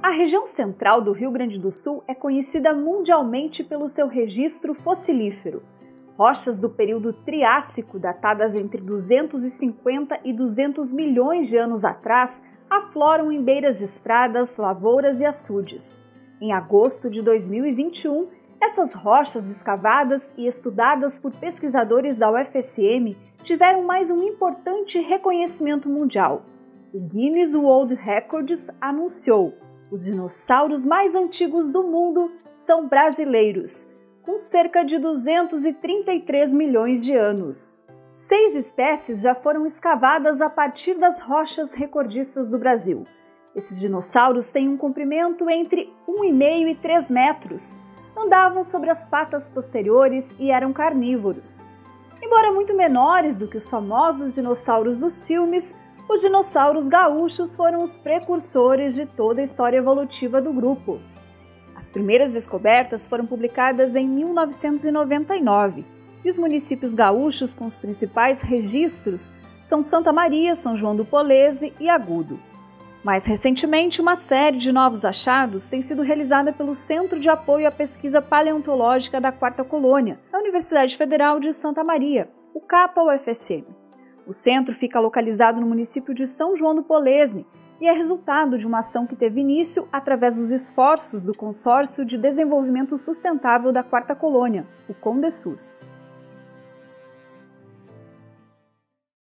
A região central do Rio Grande do Sul é conhecida mundialmente pelo seu registro fossilífero. Rochas do período Triássico, datadas entre 250 e 200 milhões de anos atrás, afloram em beiras de estradas, lavouras e açudes. Em agosto de 2021, essas rochas escavadas e estudadas por pesquisadores da UFSM tiveram mais um importante reconhecimento mundial. O Guinness World Records anunciou: os dinossauros mais antigos do mundo são brasileiros, com cerca de 233 milhões de anos. 6 espécies já foram escavadas a partir das rochas recordistas do Brasil. Esses dinossauros têm um comprimento entre 1,5 e 3 metros, andavam sobre as patas posteriores e eram carnívoros. Embora muito menores do que os famosos dinossauros dos filmes, os dinossauros gaúchos foram os precursores de toda a história evolutiva do grupo. As primeiras descobertas foram publicadas em 1999, e os municípios gaúchos com os principais registros são Santa Maria, São João do Polese e Agudo. Mais recentemente, uma série de novos achados tem sido realizada pelo Centro de Apoio à Pesquisa Paleontológica da Quarta Colônia, da Universidade Federal de Santa Maria, o CAPA-UFSM. O centro fica localizado no município de São João do Polese e é resultado de uma ação que teve início através dos esforços do Consórcio de Desenvolvimento Sustentável da Quarta Colônia, o CONDESUS.